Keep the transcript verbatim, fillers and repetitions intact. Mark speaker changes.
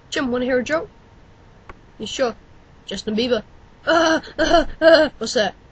Speaker 1: Jim, wanna hear a joke? You sure? Justin Bieber. Uh, uh, uh, what's that?